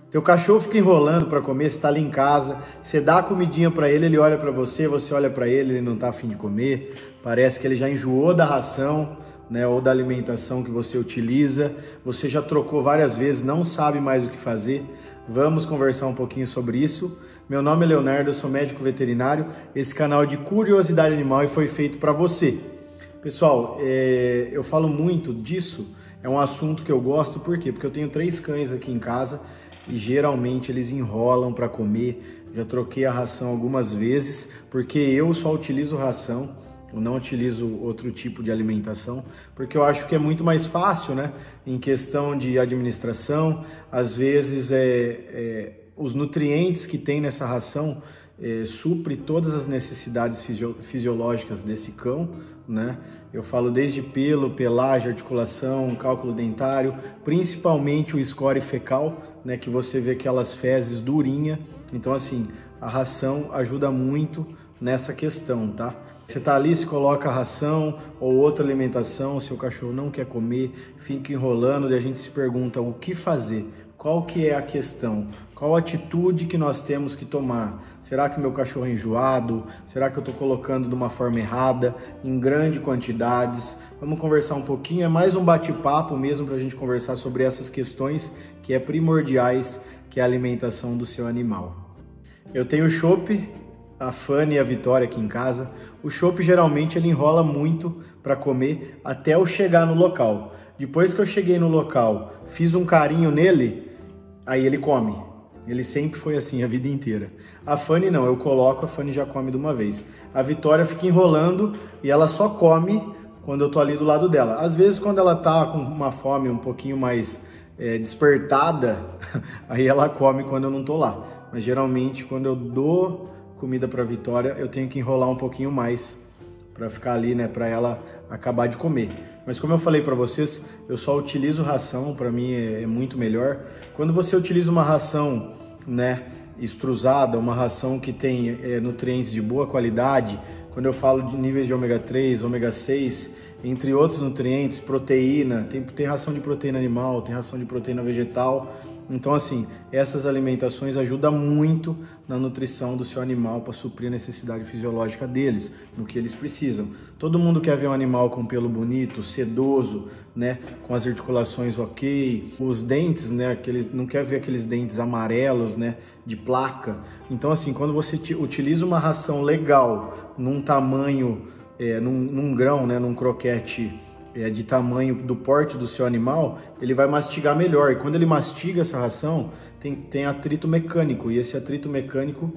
Teu cachorro fica enrolando para comer, você tá ali em casa, você dá a comidinha para ele, ele olha para você, você olha para ele não tá afim de comer, parece que ele já enjoou da ração, né, ou da alimentação que você utiliza, você já trocou várias vezes, não sabe mais o que fazer. Vamos conversar um pouquinho sobre isso. Meu nome é Leonardo, eu sou médico veterinário, esse canal é de curiosidade animal e foi feito para você. Pessoal, eu falo muito disso, é um assunto que eu gosto, por quê? Porque eu tenho 3 cães aqui em casa, e geralmente eles enrolam para comer. Já troquei a ração algumas vezes, porque eu só utilizo ração, eu não utilizo outro tipo de alimentação, porque eu acho que é muito mais fácil, né? Em questão de administração, às vezes os nutrientes que tem nessa ração supre todas as necessidades fisiológicas desse cão, né? Eu falo desde pelo, pelagem, articulação, cálculo dentário, principalmente o score fecal, né? Que você vê aquelas fezes durinha. Então, assim, a ração ajuda muito nessa questão, tá? Você tá ali, se coloca a ração ou outra alimentação, o seu cachorro não quer comer, fica enrolando e a gente se pergunta o que fazer, qual que é a questão, qual a atitude que nós temos que tomar. Será que meu cachorro é enjoado? Será que eu estou colocando de uma forma errada, em grandes quantidades? Vamos conversar um pouquinho, é mais um bate-papo mesmo para a gente conversar sobre essas questões que é primordiais, que é a alimentação do seu animal. Eu tenho o Chopp, a Fanny e a Vitória aqui em casa. O Chopp geralmente ele enrola muito para comer até eu chegar no local. Depois que eu cheguei no local, fiz um carinho nele, aí ele come. Ele sempre foi assim a vida inteira. A Fanny não, eu coloco, a Fanny já come de uma vez. A Vitória fica enrolando e ela só come quando eu tô ali do lado dela. Às vezes quando ela tá com uma fome um pouquinho mais despertada, aí ela come quando eu não tô lá. Mas geralmente quando eu dou comida para Vitória, eu tenho que enrolar um pouquinho mais para ficar ali, né, para ela acabar de comer. Mas como eu falei para vocês, eu só utilizo ração, para mim é muito melhor. Quando você utiliza uma ração, né, extrusada, uma ração que tem nutrientes de boa qualidade, quando eu falo de níveis de ômega 3, ômega 6, entre outros nutrientes, proteína, tem ração de proteína animal, tem ração de proteína vegetal. Então, assim, essas alimentações ajudam muito na nutrição do seu animal para suprir a necessidade fisiológica deles, no que eles precisam. Todo mundo quer ver um animal com pelo bonito, sedoso, né, com as articulações ok, os dentes, né, não quer ver aqueles dentes amarelos, né, de placa. Então, assim, quando você utiliza uma ração legal, num tamanho, num grão, né, num croquete de tamanho do porte do seu animal, ele vai mastigar melhor. E quando ele mastiga essa ração, tem atrito mecânico. E esse atrito mecânico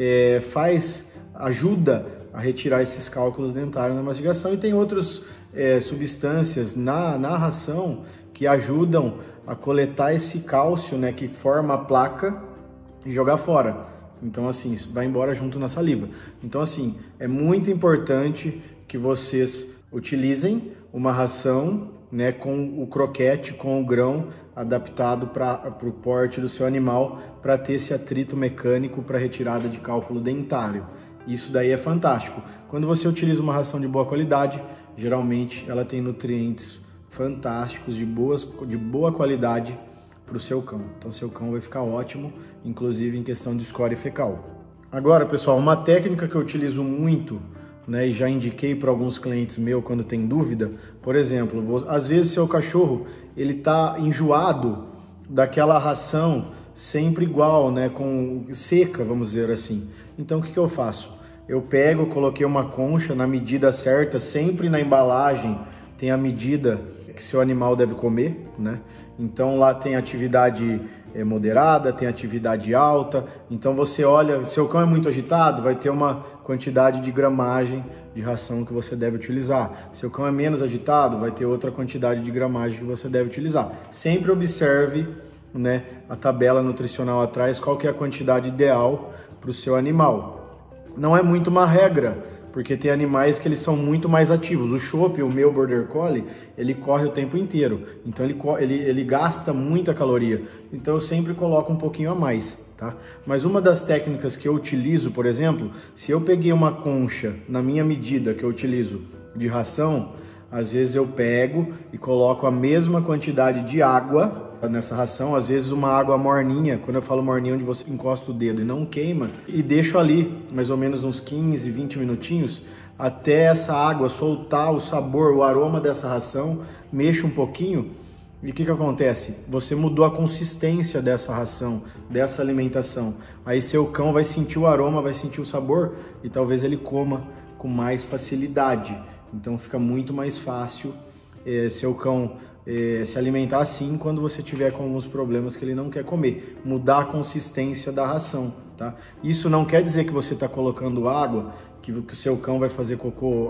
ajuda a retirar esses cálculos dentários na mastigação. E tem outras substâncias na ração que ajudam a coletar esse cálcio, né, que forma a placa e jogar fora. Então, assim, isso vai embora junto na saliva. Então, assim, é muito importante que vocês utilizem uma ração, né, com o croquete, com o grão adaptado para o porte do seu animal, para ter esse atrito mecânico para retirada de cálculo dentário. Isso daí é fantástico. Quando você utiliza uma ração de boa qualidade, geralmente ela tem nutrientes fantásticos, de boa qualidade para o seu cão. Então, seu cão vai ficar ótimo, inclusive em questão de score fecal. Agora, pessoal, uma técnica que eu utilizo muito, né, e já indiquei para alguns clientes meus quando tem dúvida, por exemplo, às vezes seu cachorro ele tá enjoado daquela ração sempre igual, né, com seca, vamos dizer assim. Então o que eu faço? Eu coloquei uma concha na medida certa, sempre na embalagem tem a medida que seu animal deve comer, né? Então lá tem atividade moderada, tem atividade alta. Então você olha, seu cão é muito agitado, vai ter uma quantidade de gramagem de ração que você deve utilizar. Seu cão é menos agitado, vai ter outra quantidade de gramagem que você deve utilizar. Sempre observe, né, a tabela nutricional atrás, qual que é a quantidade ideal para o seu animal. Não é muito uma regra, porque tem animais que eles são muito mais ativos. O Chopp, o meu Border Collie, ele corre o tempo inteiro, então ele gasta muita caloria. Então eu sempre coloco um pouquinho a mais, tá? Mas uma das técnicas que eu utilizo, por exemplo, se eu peguei uma concha na minha medida que eu utilizo de ração, às vezes eu pego e coloco a mesma quantidade de água nessa ração, às vezes uma água morninha, quando eu falo morninha, onde você encosta o dedo e não queima, e deixo ali mais ou menos uns 15, 20 minutinhos, até essa água soltar o sabor, o aroma dessa ração, mexa um pouquinho, e o que acontece? Você mudou a consistência dessa ração, dessa alimentação. Aí seu cão vai sentir o aroma, vai sentir o sabor e talvez ele coma com mais facilidade. Então fica muito mais fácil seu cão se alimentar assim quando você tiver com alguns problemas que ele não quer comer. Mudar a consistência da ração, tá? Isso não quer dizer que você está colocando água, que o seu cão vai fazer cocô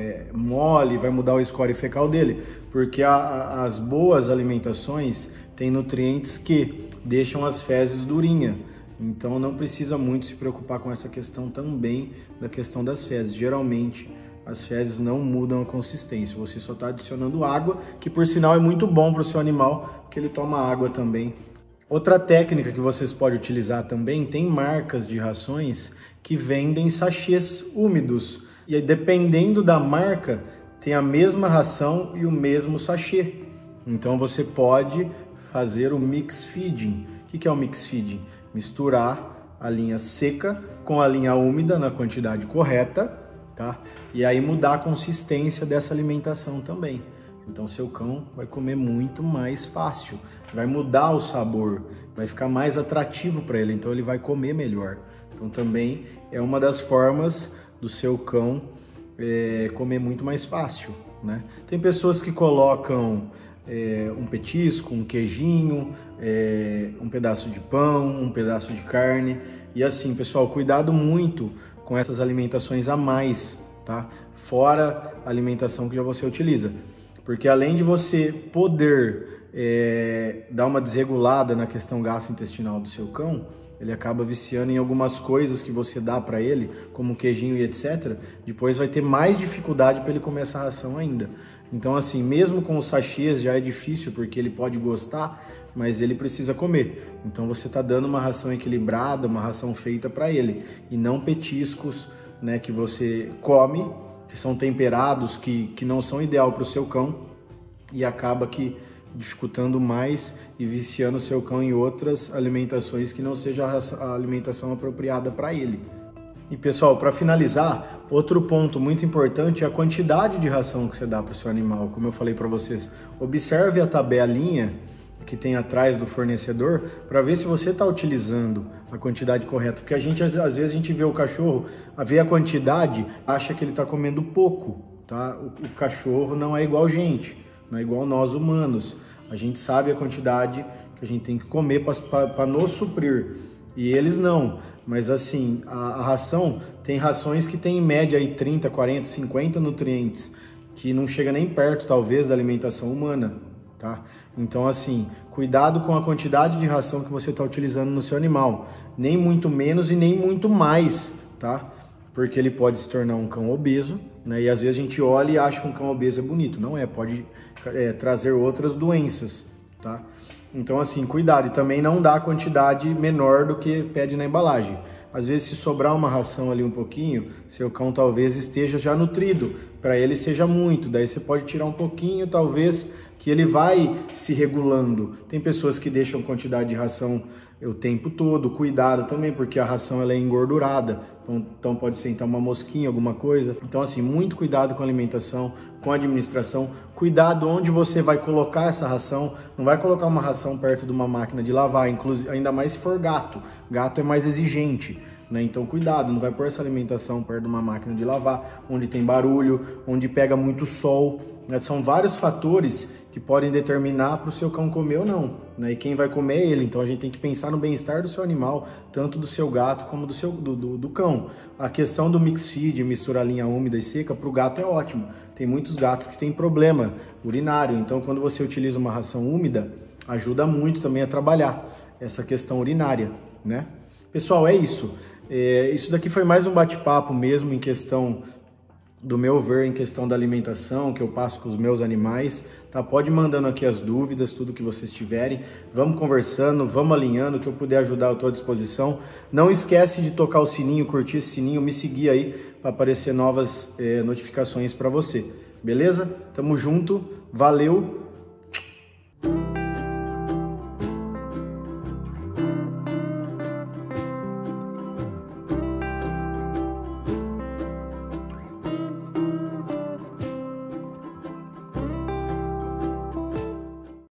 mole, vai mudar o score fecal dele, porque as boas alimentações têm nutrientes que deixam as fezes durinha. Então não precisa muito se preocupar com essa questão também, da questão das fezes. Geralmente as fezes não mudam a consistência, você só está adicionando água, que por sinal é muito bom para o seu animal, porque ele toma água também. Outra técnica que vocês podem utilizar também, tem marcas de rações que vendem sachês úmidos. E aí, dependendo da marca, tem a mesma ração e o mesmo sachê. Então você pode fazer o mix feeding. O que é o mix feeding? Misturar a linha seca com a linha úmida na quantidade correta, tá? E aí mudar a consistência dessa alimentação também. Então seu cão vai comer muito mais fácil, vai mudar o sabor, vai ficar mais atrativo para ele, então ele vai comer melhor. Então também é uma das formas do seu cão comer muito mais fácil, né? Tem pessoas que colocam um petisco, um queijinho, um pedaço de pão, um pedaço de carne. E assim, pessoal, cuidado muito com essas alimentações a mais, tá? Fora a alimentação que já você utiliza. Porque além de você poder dar uma desregulada na questão gastrointestinal do seu cão, ele acaba viciando em algumas coisas que você dá para ele, como queijinho e etc. Depois vai ter mais dificuldade para ele comer essa ração ainda. Então assim, mesmo com os sachês já é difícil, porque ele pode gostar, mas ele precisa comer. Então você está dando uma ração equilibrada, uma ração feita para ele, e não petiscos, né, que você come, que são temperados, que não são ideal para o seu cão, e acaba que dificultando mais e viciando o seu cão em outras alimentações que não seja a alimentação apropriada para ele. E pessoal, para finalizar, outro ponto muito importante é a quantidade de ração que você dá para o seu animal. Como eu falei para vocês, observe a tabelinha que tem atrás do fornecedor para ver se você está utilizando a quantidade correta, porque a gente às vezes a gente vê o cachorro, vê a quantidade, acha que ele está comendo pouco, tá? O cachorro não é igual a gente, não é igual nós humanos. A gente sabe a quantidade que a gente tem que comer para nos suprir, e eles não. Mas assim, a ração, tem rações que tem em média aí 30, 40, 50 nutrientes, que não chega nem perto talvez da alimentação humana, tá? Então assim, cuidado com a quantidade de ração que você está utilizando no seu animal, nem muito menos e nem muito mais, tá? Porque ele pode se tornar um cão obeso, né? E às vezes a gente olha e acha que um cão obeso é bonito, não é, pode trazer outras doenças, tá? Então assim, cuidado, e também não dá quantidade menor do que pede na embalagem. Às vezes, se sobrar uma ração ali um pouquinho, seu cão talvez esteja já nutrido, para ele seja muito, daí você pode tirar um pouquinho, talvez, que ele vai se regulando. Tem pessoas que deixam quantidade de ração o tempo todo, cuidado também, porque a ração ela é engordurada, então pode ser então uma mosquinha, alguma coisa. Então assim, muito cuidado com a alimentação, com a administração, cuidado onde você vai colocar essa ração, não vai colocar uma ração perto de uma máquina de lavar, inclusive, ainda mais se for gato, gato é mais exigente, né? Então cuidado, não vai pôr essa alimentação perto de uma máquina de lavar, onde tem barulho, onde pega muito sol, né? São vários fatores que podem determinar para o seu cão comer ou não, né? E quem vai comer é ele, então a gente tem que pensar no bem-estar do seu animal, tanto do seu gato como do cão. A questão do mix feed, misturar linha úmida e seca, para o gato é ótimo. Tem muitos gatos que têm problema urinário, então quando você utiliza uma ração úmida, ajuda muito também a trabalhar essa questão urinária, né? Pessoal, é isso. Isso daqui foi mais um bate-papo mesmo em questão do meu ver, em questão da alimentação que eu passo com os meus animais, tá? Pode ir mandando aqui as dúvidas, tudo que vocês tiverem, vamos conversando, vamos alinhando, o que eu puder ajudar eu estou à disposição. Não esquece de tocar o sininho, curtir esse sininho, me seguir aí para aparecer novas notificações para você, beleza? Tamo junto, valeu!